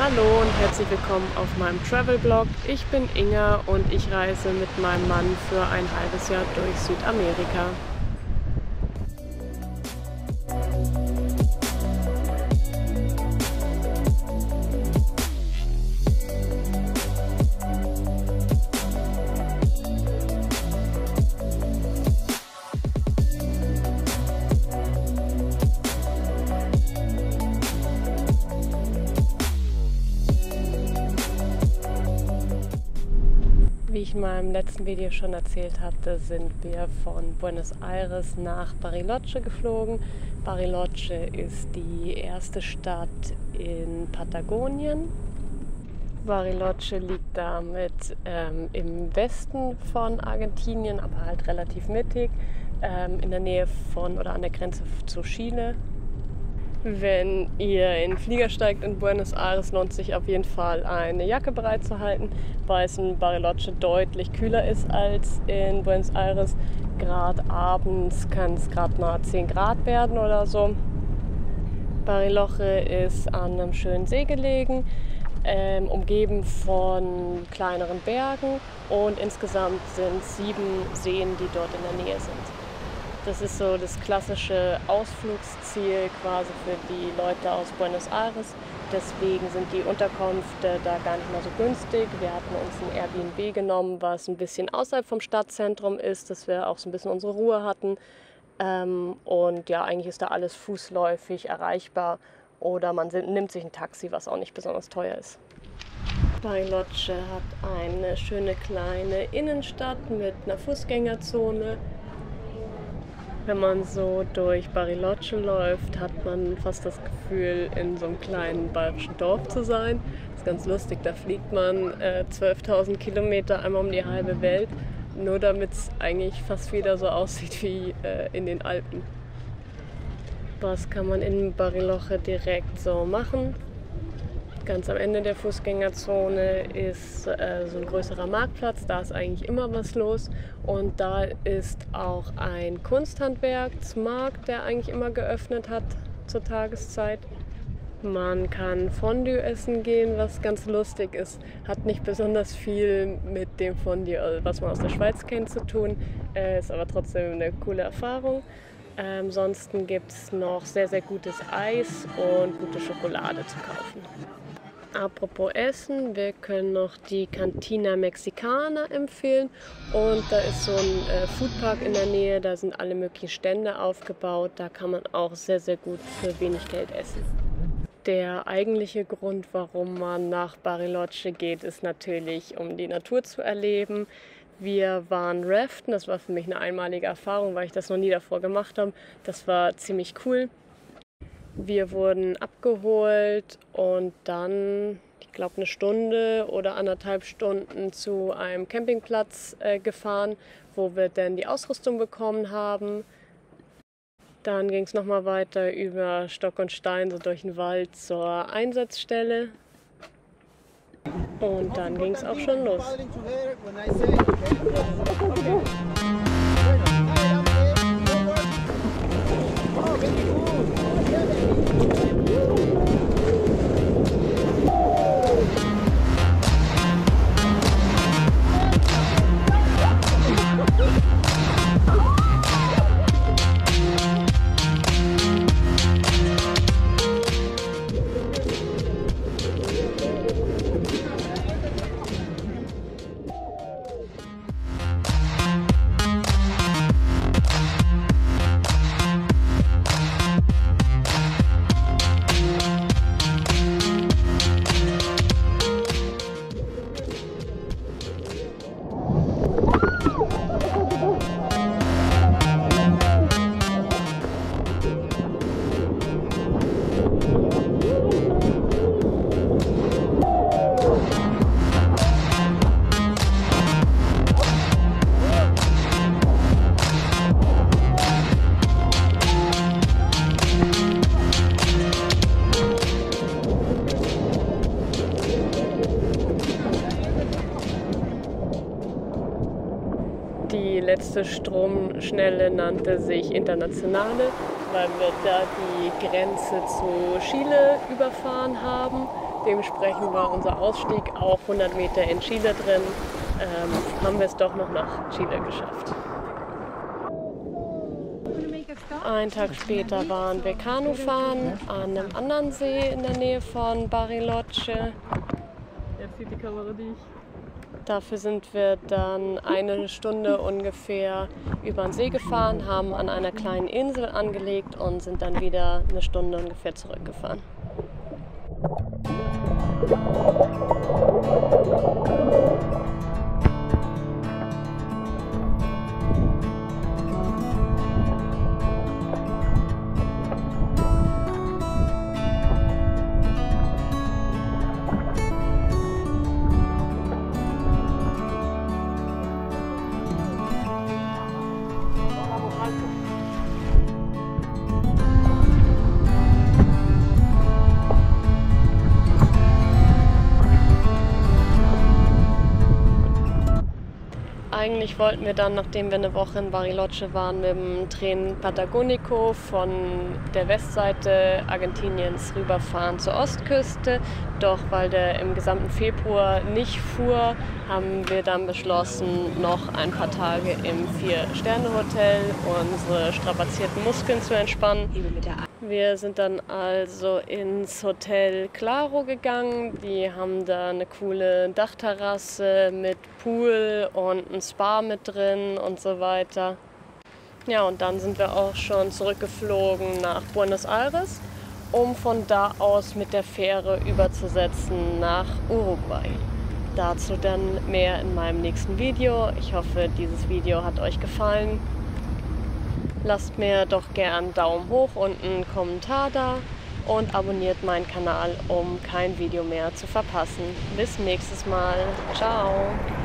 Hallo und herzlich willkommen auf meinem Travel-Blog. Ich bin Inga und ich reise mit meinem Mann für ein halbes Jahr durch Südamerika. Wie ich in meinem letzten Video schon erzählt hatte, sind wir von Buenos Aires nach Bariloche geflogen. Bariloche ist die erste Stadt in Patagonien. Bariloche liegt damit im Westen von Argentinien, aber halt relativ mittig, in der Nähe von oder an der Grenze zu Chile. Wenn ihr in den Flieger steigt in Buenos Aires, lohnt es sich auf jeden Fall, eine Jacke bereitzuhalten, weil es in Bariloche deutlich kühler ist als in Buenos Aires. Gerade abends kann es gerade mal 10 Grad werden oder so. Bariloche ist an einem schönen See gelegen, umgeben von kleineren Bergen, und insgesamt sind 7 Seen, die dort in der Nähe sind. Das ist so das klassische Ausflugsziel quasi für die Leute aus Buenos Aires. Deswegen sind die Unterkünfte da gar nicht mal so günstig. Wir hatten uns ein Airbnb genommen, was ein bisschen außerhalb vom Stadtzentrum ist, dass wir auch so ein bisschen unsere Ruhe hatten. Und ja, eigentlich ist da alles fußläufig erreichbar. Oder man nimmt sich ein Taxi, was auch nicht besonders teuer ist. Bariloche hat eine schöne kleine Innenstadt mit einer Fußgängerzone. Wenn man so durch Bariloche läuft, hat man fast das Gefühl, in so einem kleinen bayerischen Dorf zu sein. Das ist ganz lustig, da fliegt man 12.000 Kilometer einmal um die halbe Welt, nur damit es eigentlich fast wieder so aussieht wie in den Alpen. Was kann man in Bariloche direkt so machen? Ganz am Ende der Fußgängerzone ist so ein größerer Marktplatz, da ist eigentlich immer was los, und da ist auch ein Kunsthandwerksmarkt, der eigentlich immer geöffnet hat zur Tageszeit. Man kann Fondue essen gehen, was ganz lustig ist. Hat nicht besonders viel mit dem Fondue, was man aus der Schweiz kennt, zu tun, ist aber trotzdem eine coole Erfahrung. Ansonsten gibt es noch sehr, sehr gutes Eis und gute Schokolade zu kaufen. Apropos Essen, wir können noch die Cantina Mexicana empfehlen, und da ist so ein Foodpark in der Nähe, da sind alle möglichen Stände aufgebaut, da kann man auch sehr, sehr gut für wenig Geld essen. Der eigentliche Grund, warum man nach Bariloche geht, ist natürlich, um die Natur zu erleben. Wir waren raften, das war für mich eine einmalige Erfahrung, weil ich das noch nie davor gemacht habe. Das war ziemlich cool. Wir wurden abgeholt und dann, ich glaube, 1 Stunde oder 1,5 Stunden zu einem Campingplatz gefahren, wo wir dann die Ausrüstung bekommen haben. Dann ging es nochmal weiter über Stock und Stein, so durch den Wald zur Einsatzstelle. Und dann ging es auch schon los. Die letzte Stromschnelle nannte sich Internationale, weil wir da die Grenze zu Chile überfahren haben. Dementsprechend war unser Ausstieg auch 100 Meter in Chile drin. Haben wir es doch noch nach Chile geschafft. Einen Tag später waren wir Kanufahren an einem anderen See in der Nähe von Bariloche. Jetzt sieht die Kamera dich. Dafür sind wir dann eine Stunde ungefähr über den See gefahren, haben an einer kleinen Insel angelegt und sind dann wieder eine Stunde ungefähr zurückgefahren. Eigentlich wollten wir dann, nachdem wir eine Woche in Bariloche waren, mit dem Tren Patagonico von der Westseite Argentiniens rüberfahren zur Ostküste. Doch weil der im gesamten Februar nicht fuhr, haben wir dann beschlossen, noch ein paar Tage im 4-Sterne-Hotel unsere strapazierten Muskeln zu entspannen. Wir sind dann also ins Hotel Claro gegangen. Die haben da eine coole Dachterrasse mit Pool und ein Spa mit drin und so weiter. Ja, und dann sind wir auch schon zurückgeflogen nach Buenos Aires, um von da aus mit der Fähre überzusetzen nach Uruguay. Dazu dann mehr in meinem nächsten Video. Ich hoffe, dieses Video hat euch gefallen. Lasst mir doch gern einen Daumen hoch und einen Kommentar da und abonniert meinen Kanal, um kein Video mehr zu verpassen. Bis nächstes Mal. Ciao!